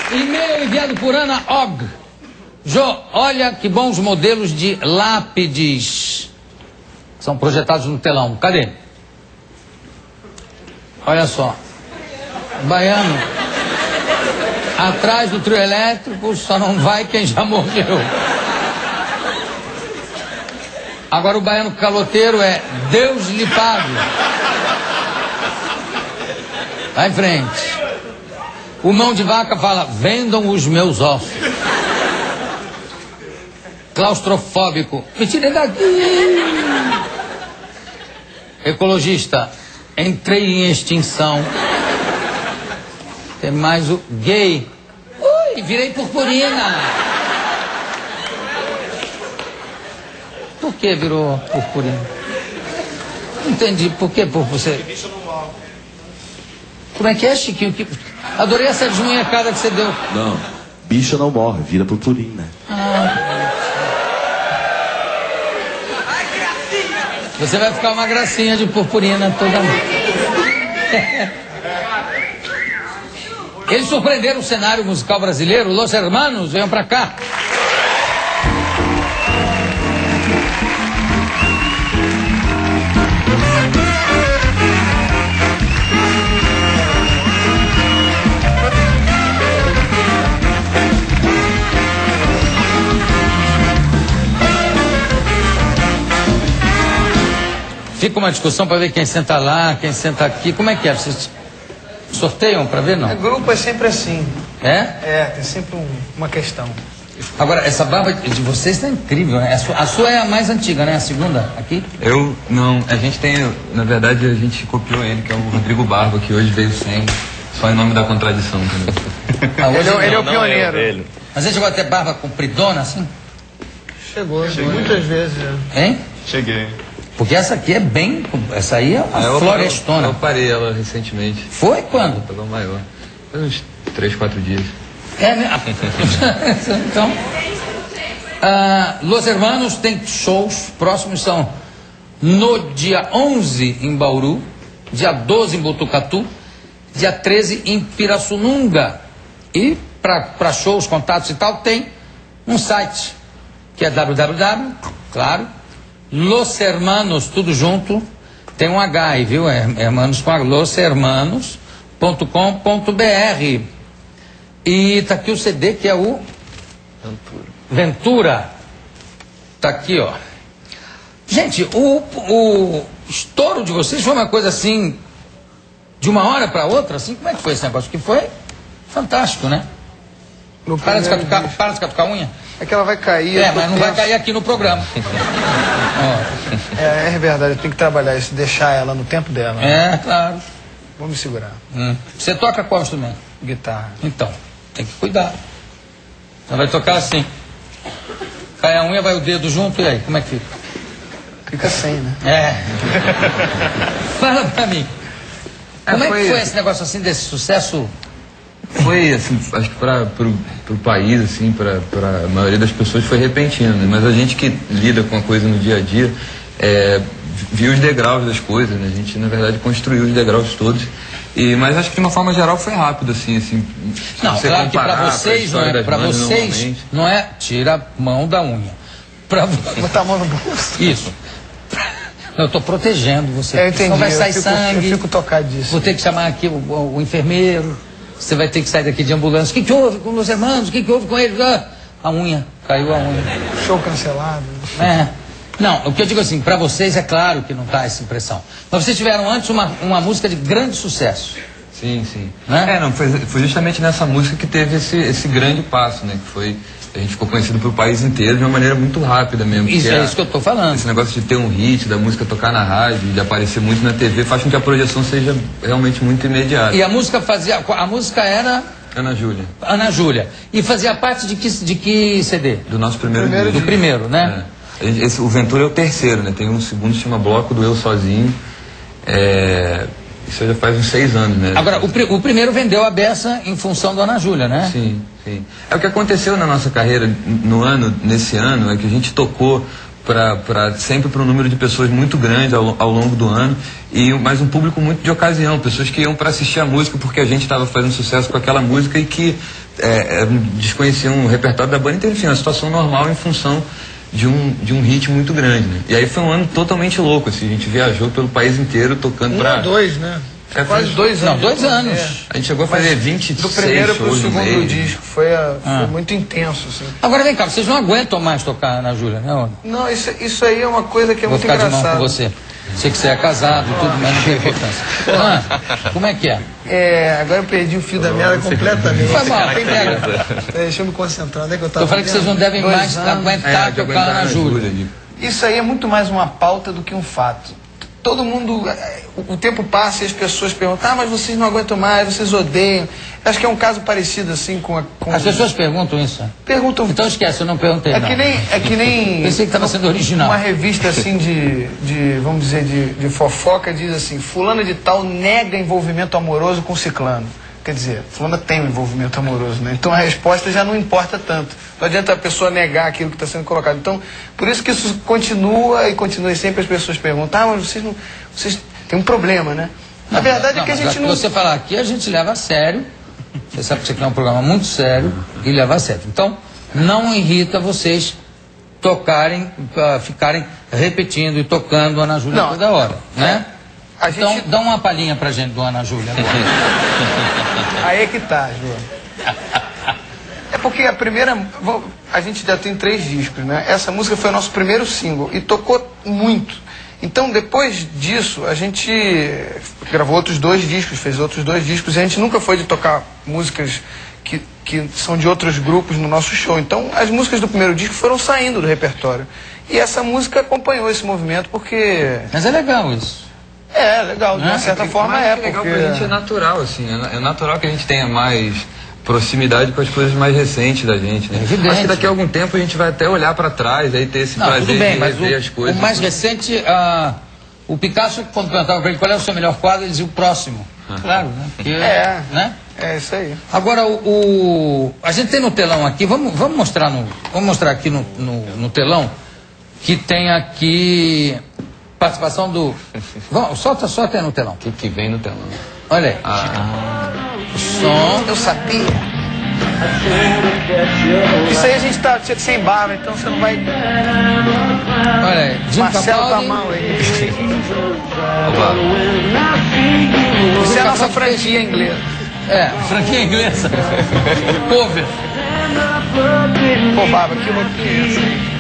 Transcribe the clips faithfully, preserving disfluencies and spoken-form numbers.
E-mail enviado por Ana Og. Jô, olha que bons modelos de lápides são projetados no telão. Cadê? Olha só. Baiano. Atrás do trio elétrico só não vai quem já morreu. Agora o baiano caloteiro é Deus lhe pague. Vai em frente. O mão de vaca fala, vendam os meus ossos. Claustrofóbico, me tirem daqui. Ecologista, entrei em extinção. Tem mais o gay. Ui, virei purpurina. Por que virou purpurina? Não entendi, por que por você? Como é que é, Chiquinho? Que... Adorei essa desmunhecada que você deu. Não, bicho não morre, vira purpurina. Ah. Você vai ficar uma gracinha de purpurina toda. Eles surpreenderam o cenário musical brasileiro. Los Hermanos, venham pra cá. Fica uma discussão para ver quem senta lá, quem senta aqui. Como é que é? Vocês sorteiam para ver, não? O grupo é sempre assim. É? É, tem sempre um, uma questão. Agora, essa barba de vocês está incrível, né? A sua, a sua é a mais antiga, né? A segunda aqui? Eu, não. A gente tem, na verdade, a gente copiou ele, que é o Rodrigo Barba, que hoje veio sem, só em nome da contradição. Ah, hoje ele, não, ele é o não, pioneiro. é ele. Mas você chegou a ter barba compridona, assim? Chegou, Chegou muitas vezes. Já. Hein? Cheguei. Porque essa aqui é bem... Essa aí é uma eu, florestona. Eu, eu parei ela recentemente. Foi quando? Pegou maior. Foi uns três, quatro dias. É, né? Então... Uh, Los Hermanos tem shows próximos, são no dia onze em Bauru, dia doze em Botucatu, dia treze em Pirassununga. E para shows, contatos e tal, tem um site que é www, claro, Los Hermanos, tudo junto, tem um H aí, viu? É, hermanos com los hermanos ponto com ponto br. E tá aqui o C D que é o Ventura. Ventura. Tá aqui, ó. Gente, o, o estouro de vocês foi uma coisa assim, de uma hora para outra, assim? Como é que foi esse negócio? Que foi fantástico, né? No Para de, primeiro catucar, disco. para de catucar a unha? É que ela vai cair. É, eu mas não penso- vai cair aqui no programa. Ó. É, é verdade, eu tenho que trabalhar isso, deixar ela no tempo dela. É, claro. Vou me segurar. Hum. Você toca qual instrumento? Guitarra. Então, tem que cuidar. Você vai tocar assim. Cai a unha, vai o dedo junto, e aí, como é que fica? Fica sem, né? É. Fala pra mim. É, Como é foi- que foi esse negócio assim, desse sucesso? Foi, assim, acho que para pro, pro país, assim, para a maioria das pessoas foi repentino, né? Mas a gente que lida com a coisa no dia a dia, é, viu os degraus das coisas, né? A gente, na verdade, construiu os degraus todos. E, mas acho que de uma forma geral foi rápido, assim, assim. se Não, você claro que comparar pra com a vocês, não história é, das pra bandas, vocês normalmente. não é tira a mão da unha. Pra vo- Botar a mão no bolso. Isso. Não, eu tô protegendo você. Eu porque entendi, senão vai eu sair fico, sangue. eu fico tocado disso. Vou ter que chamar aqui o, o- o enfermeiro. Você vai ter que sair daqui de ambulância. O que, que houve com os irmãos? O que, que houve com eles? Ah, a unha. Caiu a unha. Show cancelado. É. Não, o que eu digo assim, pra vocês é claro que não dá essa impressão. Mas vocês tiveram antes uma, uma música de grande sucesso. Sim, sim. Né? É, não, foi, foi justamente nessa música que teve esse, esse grande passo, né? Que foi, a gente ficou conhecido pro país inteiro de uma maneira muito rápida mesmo. Isso porque é a- isso que eu tô falando. Esse negócio de ter um hit, da música tocar na rádio, de aparecer muito na T V, faz com que a projeção seja realmente muito imediata. E a música fazia. A música era Ana Júlia, Ana Júlia. E fazia parte de que, de que C D? do nosso primeiro, Primeiro disco. Do primeiro, né? É. A gente- Esse, o Ventura é o terceiro, né? Tem um segundo que chama Bloco do Eu Sozinho. É, isso já faz uns seis anos, né? Agora, o, pri- o primeiro vendeu a beça em função da Ana Júlia, né? Sim, sim. É o que aconteceu na nossa carreira no ano, nesse ano, é que a gente tocou para para sempre para um número de pessoas muito grande ao, ao longo do ano, e mais um público muito de ocasião, pessoas que iam para assistir a música porque a gente estava fazendo sucesso com aquela música e que é, desconheciam o repertório da banda. Então, enfim, uma situação normal em função de um, de um hit muito grande, né? E aí foi um ano totalmente louco, assim, a gente viajou pelo país inteiro tocando Um para ou dois, né? É, Quase foi- dois anos. Não, dois anos. É. A gente chegou a fazer vinte e seis Do primeiro pro shows no segundo mês. disco. Foi, a- foi Ah. muito intenso, assim. Agora vem cá, vocês não aguentam mais tocar na Júlia, né? Ana? Não, isso, isso aí é uma coisa que é Vou muito ficar de mão com engraçada. você. Sei que você é casado e tudo, mas não tem importância. Ana, como é que é? É, agora eu perdi o fio da meada completamente. Foi mal, Tem pega. medo. É, deixa eu me concentrar. Onde é que eu tava? Eu falei que vocês não devem Dois mais anos. aguentar É, de tocar aguentar na na Júlia. Júlia, de- Isso aí é muito mais uma pauta do que um fato. Todo mundo, eh, o o tempo passa e as pessoas perguntam, ah, mas vocês não aguentam mais, vocês odeiam. Acho que é um caso parecido assim com a... Com... As pessoas perguntam isso. perguntam... Então esquece, eu não perguntei É não. que nem... É que nem Pensei que estava sendo original. Uma revista assim de, de vamos dizer, de, de fofoca diz assim, fulana de tal nega envolvimento amoroso com ciclano. Quer dizer, fulana tem um envolvimento amoroso, né? Então a resposta já não importa tanto. Não adianta a pessoa negar aquilo que está sendo colocado. Então, por isso que isso continua e continua e sempre as pessoas perguntam, ah, mas vocês não... Vocês têm um problema, né? A verdade não, é que a mas gente não... Você falar aqui, a gente leva a sério. Você sabe que isso aqui é um programa muito sério e leva a sério. Então, não irrita vocês tocarem, uh, ficarem repetindo e tocando Ana Júlia Não. toda hora, né? A Então, gente... dá uma palhinha pra gente do Ana Júlia agora. Aí é que tá, João. É porque a primeira... vou- A gente já tem três discos, né? Essa música foi o nosso primeiro single e tocou muito. Então, depois disso, a gente gravou outros dois discos, fez outros dois discos, e a gente nunca foi de tocar músicas que, que são de outros grupos no nosso show. Então, as músicas do primeiro disco foram saindo do repertório. E essa música acompanhou esse movimento porque... Mas é legal isso. É, legal, de uma Né? certa forma Mas é, que legal porque... pra gente é natural, assim, é na- é natural que a gente tenha mais proximidade com as coisas mais recentes da gente, né? É evidente. Acho que daqui a algum tempo a gente vai até olhar pra trás, aí ter esse Não, prazer tudo bem, de mas rever o, as coisas. o mais recente, ah, o Picasso, quando perguntava pra ele qual é o seu melhor quadro, ele dizia o próximo. Claro, né? Porque, É. né? É isso aí. Agora, o, o- a gente tem no telão aqui, vamos, vamos mostrar no, vamos mostrar aqui no, no, no telão, que tem aqui participação do... Vamos, solta, solta aí no telão. O que, que vem no telão? Olha aí. Ah, O som. Eu sabia. Isso aí a gente tá sem barba, então você não vai... Olha aí. Jim Marcelo tá Capaldi. mal aí. opa. Isso é a nossa Capaldi franquia inglesa. É, franquia inglesa. Cover. Pô, Barba, que loucura.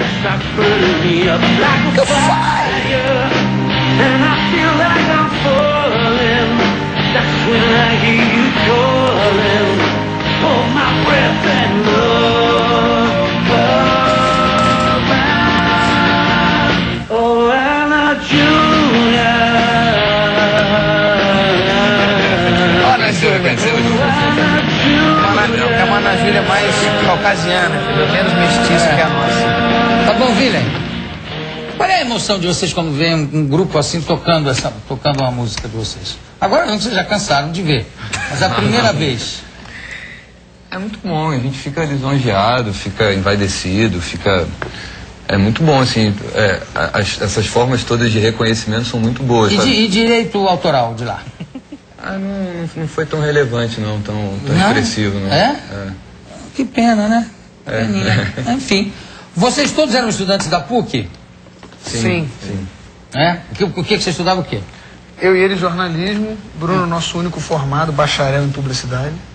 Olha, Você reconheceu? é uma Ana Júlia mais caucasiana, entendeu? Menos mestiça que a nossa. Tá bom, William? Qual é a emoção de vocês quando vem um, um grupo assim tocando, essa, tocando uma música de vocês? Agora não, vocês já cansaram de ver, mas a primeira vez. É muito bom, a gente fica lisonjeado, fica envaidecido, fica... É muito bom, assim, é, as- essas formas todas de reconhecimento são muito boas. E, sabe? de, e direito autoral de lá? Ah, não, não foi tão relevante, não, tão, tão Não? expressivo, não. É? Que pena, né? Peninha. Enfim. Vocês todos eram estudantes da P U C? Sim. Sim. É? O que, o que que você estudava o quê? Eu e ele jornalismo, Bruno nosso único formado, bacharel em publicidade.